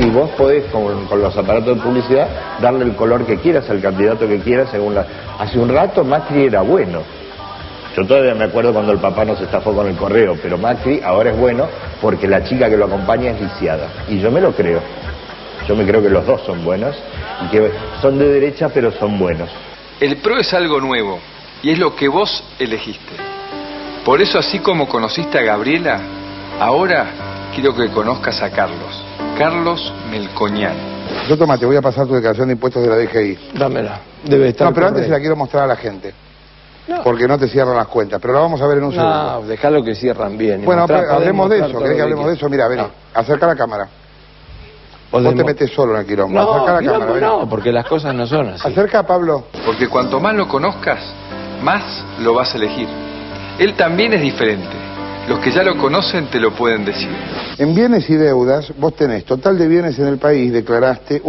y vos podés, con los aparatos de publicidad, darle el color que quieras al candidato que quieras según la... Hace un rato Macri era bueno. Yo todavía me acuerdo cuando el papá nos estafó con el correo, pero Macri ahora es bueno porque la chica que lo acompaña es lisiada. Y yo me lo creo. Yo me creo que los dos son buenos y que son de derecha pero son buenos. El PRO es algo nuevo y es lo que vos elegiste. Por eso, así como conociste a Gabriela, ahora quiero que conozcas a Carlos. Carlos Melconian. Yo, toma, te voy a pasar tu declaración de impuestos de la DGI. Dámela. Debe estar. No, pero antes se la quiero mostrar a la gente. No. Porque no te cierran las cuentas, pero la vamos a ver en un segundo. No, dejalo que cierran bien. Bueno, hablemos de eso. ¿Querés que hablemos de eso? Mira, vení, acerca la cámara. Vos te metes solo en el quilombo. No, acerca la cámara, no, porque las cosas no son así. Acerca, Pablo. Porque cuanto más lo conozcas, más lo vas a elegir. Él también es diferente. Los que ya lo conocen te lo pueden decir. En bienes y deudas, vos tenés total de bienes en el país, declaraste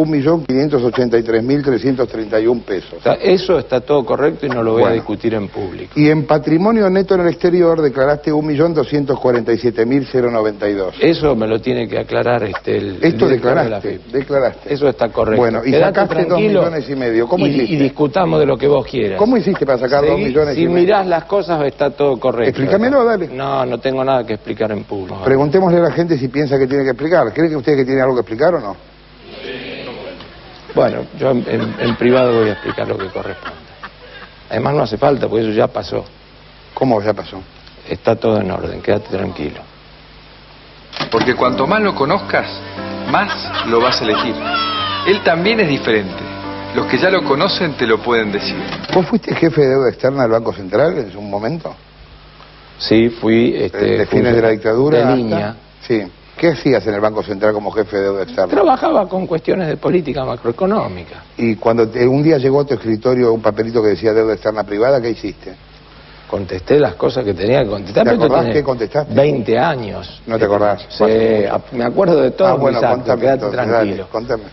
1.583.331 pesos. O sea, eso está todo correcto y no lo voy a discutir en público. Y en patrimonio neto en el exterior declaraste 1.247.092. Eso me lo tiene que aclarar Esto declaraste. Eso está correcto. Bueno, y quedate sacaste 2,5 millones. ¿Cómo hiciste? Y discutamos de lo que vos quieras. ¿Cómo hiciste para sacar 2,5 millones? Si mirás las cosas está todo correcto. Explícamelo, dale. No tengo nada que explicar en público. Preguntémosle a la gente si piensa que tiene que explicar. ¿Cree que usted que tiene algo que explicar o no? Bueno, yo en privado voy a explicar lo que corresponde. Además no hace falta, porque eso ya pasó. ¿Cómo ya pasó? Está todo en orden, quédate tranquilo. Porque cuanto más lo conozcas, más lo vas a elegir. Él también es diferente. Los que ya lo conocen te lo pueden decir. ¿Vos fuiste jefe de deuda externa del Banco Central en un momento? Sí, fui... ¿De fines de la dictadura? De línea. Sí. ¿Qué hacías en el Banco Central como jefe de deuda externa? Trabajaba con cuestiones de política macroeconómica. Y cuando un día llegó a tu escritorio un papelito que decía deuda externa privada, ¿qué hiciste? Contesté las cosas que tenía que contestar. ¿Te acordás qué contestaste? 20 años. ¿No te acordás? Sí, me acuerdo de todo. Bueno, contame, quédate tranquilo. Dale, contame.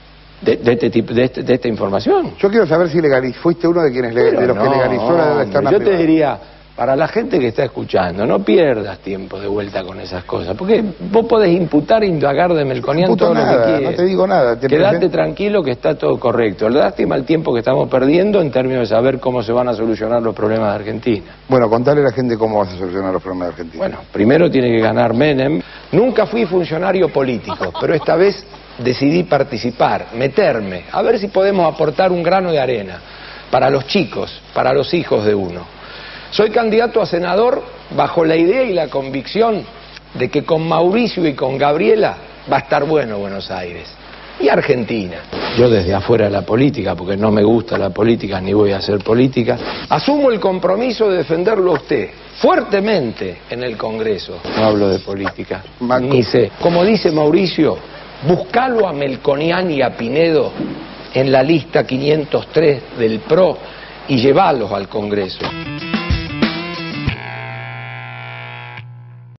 De esta información. Yo quiero saber si fuiste uno de quienes de los que legalizó la deuda externa privada. Yo te diría, para la gente que está escuchando, no pierdas tiempo de vuelta con esas cosas, porque vos podés imputar e indagar de Melconian todo lo que quieras. No te digo nada. Quédate tranquilo que está todo correcto. Lástima el tiempo que estamos perdiendo en términos de saber cómo se van a solucionar los problemas de Argentina. Bueno, contale a la gente cómo vas a solucionar los problemas de Argentina. Bueno, primero tiene que ganar Menem. Nunca fui funcionario político, pero esta vez decidí participar, meterme, a ver si podemos aportar un grano de arena para los chicos, para los hijos de uno. Soy candidato a senador bajo la idea y la convicción de que con Mauricio y con Gabriela va a estar bueno Buenos Aires y Argentina. Yo desde afuera de la política, porque no me gusta la política ni voy a hacer política, asumo el compromiso de defenderlo a usted fuertemente en el Congreso. No hablo de política, ni sé. Como dice Mauricio, buscalo a Melconian y a Pinedo en la lista 503 del PRO y llevalos al Congreso.